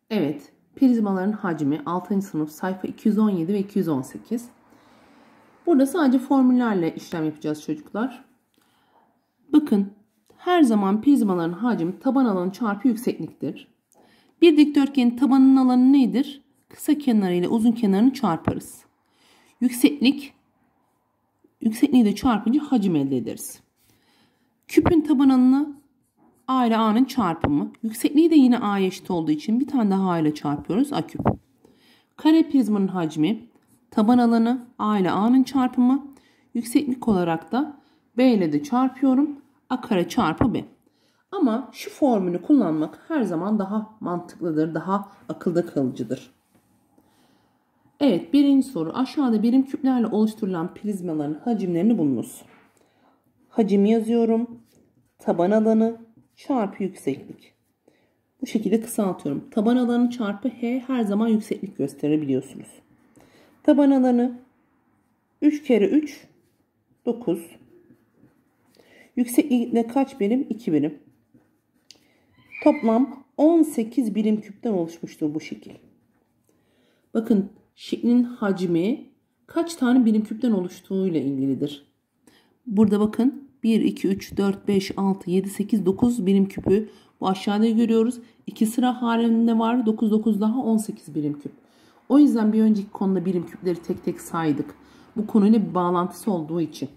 Evet, prizmaların hacmi 6. sınıf sayfa 217 ve 218. Burada sadece formüllerle işlem yapacağız çocuklar. Bakın, her zaman prizmaların hacmi taban alanı çarpı yüksekliktir. Bir dikdörtgenin tabanının alanı nedir? Kısa kenarı ile uzun kenarını çarparız. Yüksekliği de çarpınca hacim elde ederiz. Küpün taban alanı A ile A'nın çarpımı. Yüksekliği de yine A'ya eşit olduğu için bir tane daha A ile çarpıyoruz. A küp. Kare prizmanın hacmi, taban alanı A ile A'nın çarpımı. Yükseklik olarak da B ile de çarpıyorum. A kare çarpı B. Ama şu formülü kullanmak her zaman daha mantıklıdır, daha akılda kalıcıdır. Evet, birinci soru. Aşağıda birim küplerle oluşturulan prizmaların hacimlerini bulunuz. Hacim yazıyorum. Taban alanı çarpı yükseklik. Bu şekilde kısaltıyorum. Taban alanı çarpı H her zaman yükseklik gösterebiliyorsunuz. Taban alanı 3 kere 3 9. Yükseklikle kaç birim? 2 birim. Toplam 18 birim küpten oluşmuştur bu şekil. Bakın, şeklin hacmi kaç tane birim küpten oluştuğuyla ilgilidir. Burada bakın 1, 2, 3, 4, 5, 6, 7, 8, 9 birim küpü bu aşağıda görüyoruz. 2 sıra halinde var. 9, 9 daha 18 birim küp. O yüzden bir önceki konuda birim küpleri tek tek saydık. Bu konuyla bir bağlantısı olduğu için.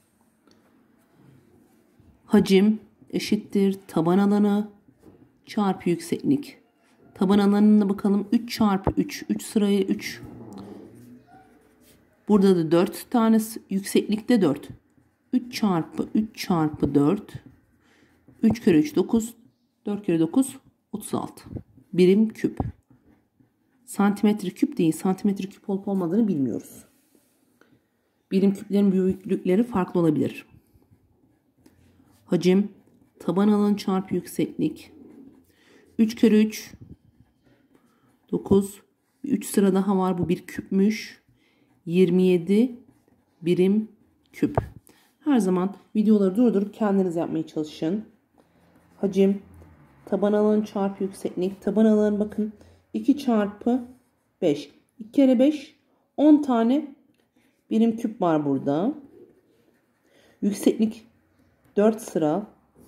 Hacim eşittir taban alanı çarpı yükseklik. Taban alanına bakalım. 3 çarpı 3. 3 sıraya 3. Burada da 4 tanesi. Yükseklikte 4. 3 çarpı 3 çarpı 4. 3 kere 3 9. 4 kere 9 36. Birim küp. Santimetre küp değil. Santimetre küp olup olmadığını bilmiyoruz. Birim küplerin büyüklükleri farklı olabilir. Hacim taban alanı çarpı yükseklik. 3 kere 3 9. 3 sıra daha var. Bu bir küpmüş. 27 birim küp. Her zaman videoları durdurup kendiniz yapmaya çalışın. Hacim taban alanı çarpı yükseklik. Taban alanı bakın 2 çarpı 5. 2 kere 5 10 tane birim küp var burada. Yükseklik 4 sıra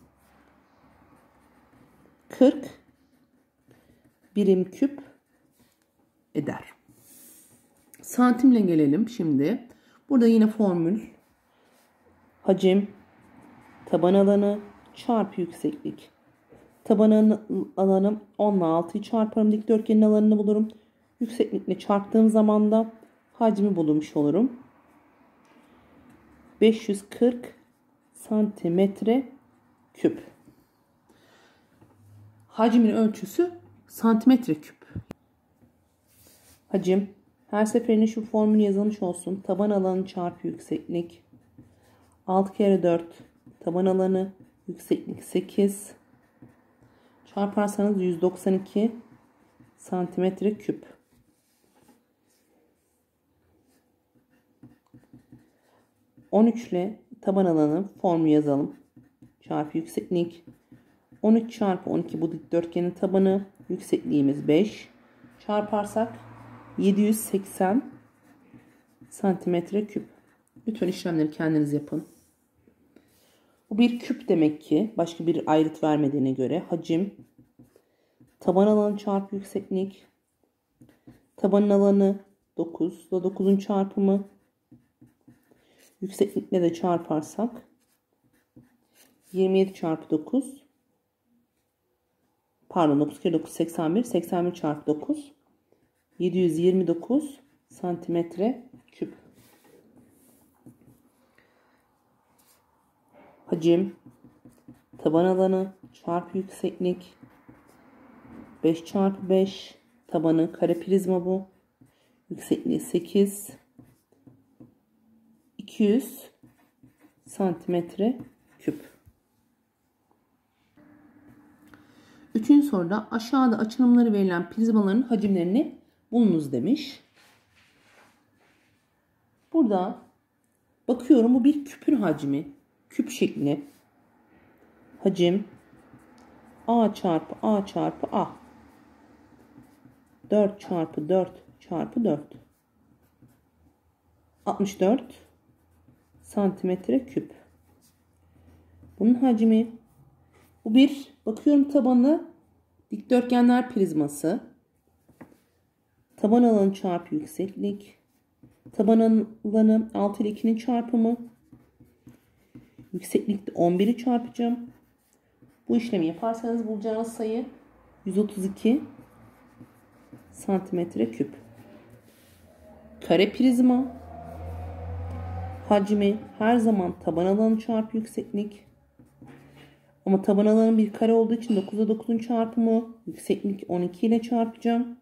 40 birim küp eder. Santimle gelelim şimdi. Burada yine formül. Hacim taban alanı çarpı yükseklik. Taban alanı 10 ile 6'yı çarparım. Dikdörtgenin alanını bulurum. Yükseklikle çarptığım zaman da hacmi bulmuş olurum. 540 santimetre küp. Hacmin ölçüsü santimetre küp. Hacim her seferinde şu formül yazılmış olsun. Taban alanı çarpı yükseklik. 6 kere 4 taban alanı yükseklik 8. Çarparsanız 192 santimetre küp. ...13 ile taban alanı formü yazalım. Çarpı yükseklik. 13 çarpı 12 bu dikdörtgenin tabanı. Yüksekliğimiz 5. Çarparsak 780 santimetre küp. Lütfen işlemleri kendiniz yapın. Bu bir küp demek ki. Başka bir ayrıt vermediğine göre. Hacim taban alanı çarpı yükseklik. Tabanın alanı 9. 9'un çarpımı. Yükseklikle de çarparsak 27 çarpı 9. Pardon 9 kere 9 81. 81 çarpı 9. 729 santimetre küp. Hacim taban alanı çarpı yükseklik. 5 çarpı 5. Tabanı kare prizma bu. Yüksekliği 8. 200 santimetre küp. Üçüncü soruda aşağıda açılımları verilen prizmaların hacimlerini bulunuz demiş. Burada bakıyorum bu bir küpün hacmi. Küp şekli. Hacim A çarpı A çarpı A. 4 çarpı 4 çarpı 4. 64 santimetre küp. Bunun hacmi. Bu bir. Bakıyorum tabanı. Dikdörtgenler prizması. Taban alanı çarpı yükseklik. Taban alanı 6 ile 2'nin çarpımı. Yükseklikte 11'i çarpacağım. Bu işlemi yaparsanız bulacağınız sayı 132 santimetre küp. Kare prizma. Hacmi her zaman taban alanı çarpı yükseklik. Ama taban alanı bir kare olduğu için 9'a 9'un çarpımı. Yükseklik 12 ile çarpacağım.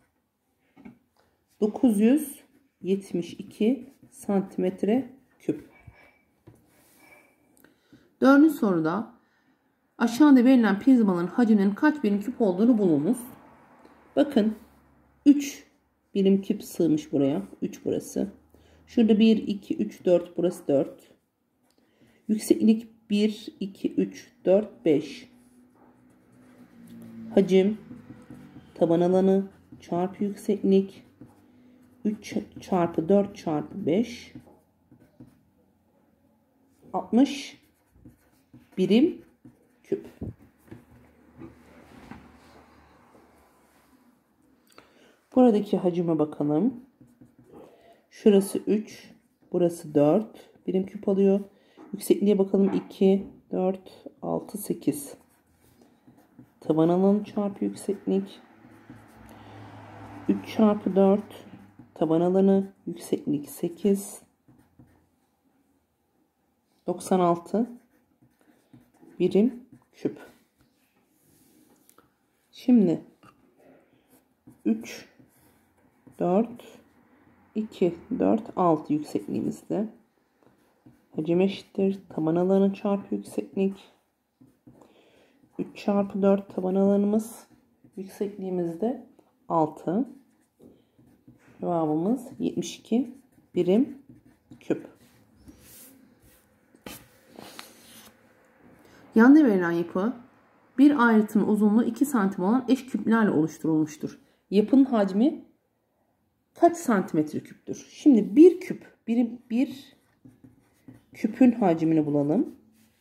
972 santimetre küp. Dördüncü soruda aşağıda verilen prizmaların hacminin kaç birim küp olduğunu bulunuz. Bakın 3 birim küp sığmış buraya. 3 burası. Şurada 1, 2, 3, 4. Burası 4. Yükseklik 1, 2, 3, 4, 5. Hacim taban alanı çarpı yükseklik 3 çarpı 4 çarpı 5 60 birim küp. Buradaki hacime bakalım. Şurası 3, burası 4 birim küp alıyor. Yüksekliğe bakalım. 2, 4, 6, 8. Taban alanı çarpı yükseklik 3 çarpı 4. Taban alanı yükseklik 8. 96 birim küp. Şimdi 3, 4, 2, 4, 6 yüksekliğimizde. Hacim eşittir. Taban alanı çarpı yükseklik. 3 çarpı 4 taban alanımız. Yüksekliğimizde 6. Cevabımız 72 birim küp. Yanda verilen yapı bir ayrıtının uzunluğu 2 santim olan eş küplerle oluşturulmuştur. Yapının hacmi kaç santimetre küptür? Şimdi bir küp, bir küpün hacmini bulalım.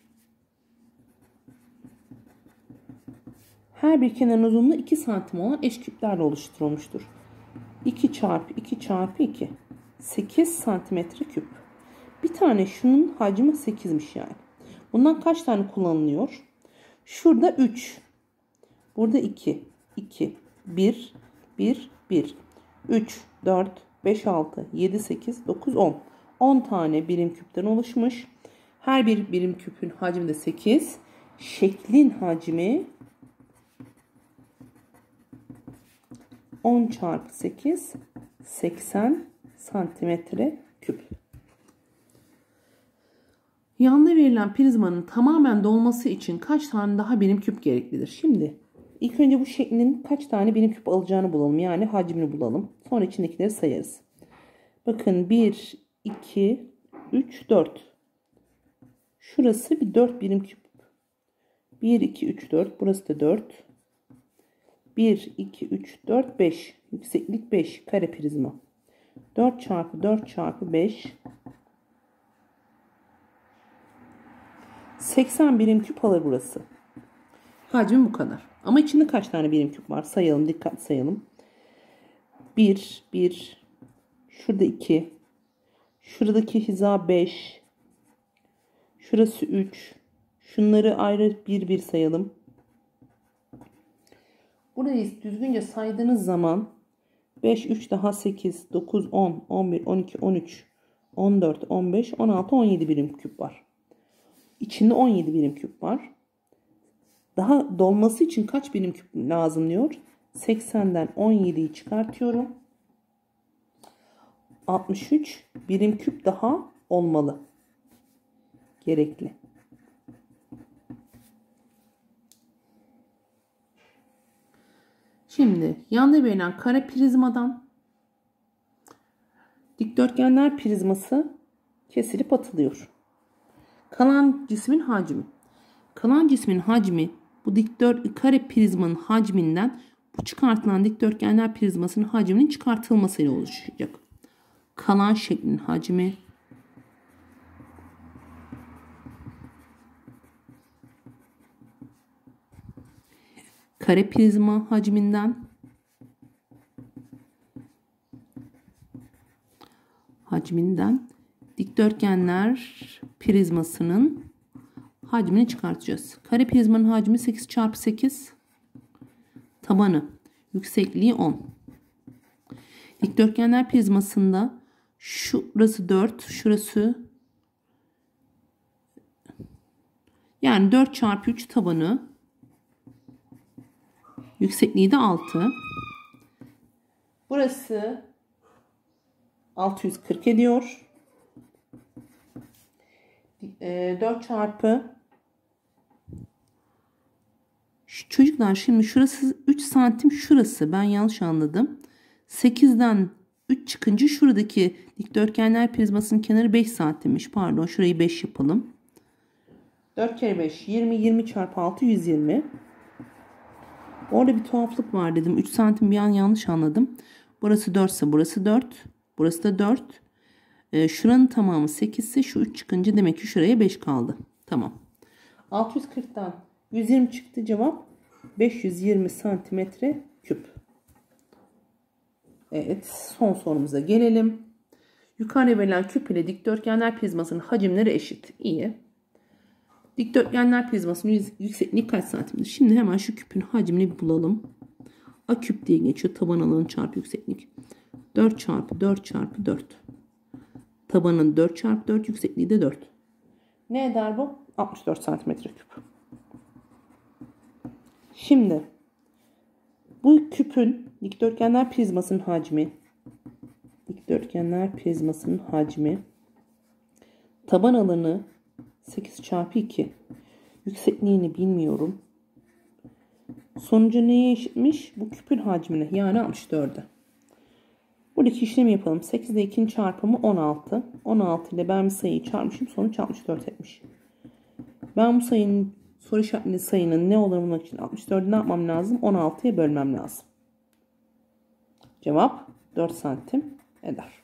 Her bir kenarın uzunluğu 2 santim olan eş küplerle oluşturulmuştur. 2 çarpı 2 çarpı 2. 8 santimetre küp. Bir tane şunun hacmi 8'miş yani. Bundan kaç tane kullanılıyor? Şurada 3. Burada 2. 2. 1. 1. 1. 3. 4. 5. 6. 7. 8. 9. 10. 10 tane birim küpten oluşmuş. Her bir birim küpün hacmi de 8. Şeklin hacmi 10 çarpı 8 80 santimetre küp. Yanda verilen prizmanın tamamen dolması için kaç tane daha birim küp gereklidir? Şimdi ilk önce bu şeklin kaç tane birim küp alacağını bulalım. Yani hacmini bulalım. Sonra içindekileri sayarız. Bakın 1, 2, 3, 4. Şurası bir 4 birim küp. 1, 2, 3, 4. Burası da 4. 1, 2, 3, 4, 5. Yükseklik 5. Kare prizma. 4 çarpı 4 çarpı 5. 80 birim küp alır burası. Hacmi bu kadar. Ama içinde kaç tane birim küp var? Sayalım. Dikkat sayalım. 1, 1. Şurada 2. Şuradaki hiza 5. Şurası 3. Şunları ayrı bir bir sayalım. Burayı düzgünce saydığınız zaman 5, 3 daha 8, 9, 10, 11, 12, 13, 14, 15, 16, 17 birim küp var. İçinde 17 birim küp var. Daha dolması için kaç birim küp lazım diyor. 80'den 17'yi çıkartıyorum. 63 birim küp daha olmalı. Gerekli. Şimdi yanda verilen kare prizmadan dikdörtgenler prizması kesilip atılıyor. Kalan cismin hacmi. Kalan cismin hacmi bu kare prizmanın hacminden Bu çıkartılan dikdörtgenler prizmasının hacminin çıkartılmasıyla oluşacak. Kalan şeklin hacmi kare prizma hacminden dikdörtgenler prizmasının hacmini çıkartacağız. Kare prizmanın hacmi 8 çarpı 8. Tabanı, yüksekliği 10. Dikdörtgenler prizmasında şurası 4, şurası yani 4 çarpı 3 tabanı, yüksekliği de 6. Burası 640 ediyor. 4 çarpı çocuklar, şimdi şurası 3 santim, şurası ben yanlış anladım. 8'den 3 çıkınca şuradaki dikdörtgenler prizmasının kenarı 5 santimmiş. Pardon, şurayı 5 yapalım. 4 kere 5 20. 20 çarpı 6 120. Orada bir tuhaflık var dedim. 3 santim bir an yanlış anladım. Burası 4 ise burası 4. Burası da 4. Şuranın tamamı 8 ise şu 3 çıkınca demek ki şuraya 5 kaldı. Tamam. 640'tan 120 çıktı, cevap 520 santimetre küp. Evet, son sorumuza gelelim. Yukarıda verilen küp ile dikdörtgenler prizmasının hacimleri eşit. İyi. Dikdörtgenler prizmasının yüksekliği kaç santimdir? Şimdi hemen şu küpün hacmini bir bulalım. A küp diye geçiyor. Taban alanı çarpı yükseklik. 4 çarpı 4 çarpı 4. Tabanın 4 çarpı 4, yüksekliği de 4. Ne eder bu? 64 santimetre küp. Şimdi bu küpün dikdörtgenler prizmasının hacmi, taban alanı 8 çarpı 2. Yüksekliğini bilmiyorum. Sonucu neye eşitmiş? Bu küpün hacmine, yani 64'e. Buradaki işlemi yapalım. 8 ile 2'nin çarpımı 16. 16 ile ben bir sayıyı çarpmışım. Sonuç 64 etmiş. Ben bu sayının, soru işaretli sayının ne olduğunu bulmak için 64'ü ne yapmam lazım? 16'ya bölmem lazım. Cevap 4 santim eder.